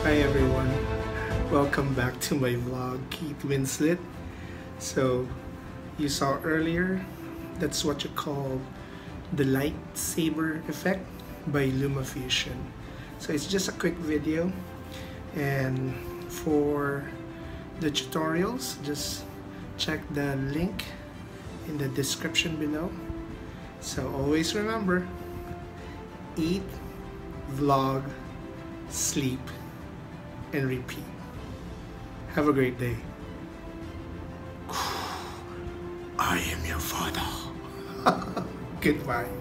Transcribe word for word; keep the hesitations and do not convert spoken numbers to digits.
Hi everyone, welcome back to my vlog, Keith Winslet. So you saw earlier, that's what you call the LightSaber effect by LumaFusion. So it's just a quick video, and for the tutorials just check the link in the description below. So always remember, eat, vlog, sleep, and repeat. Have a great day. I am your father. Goodbye.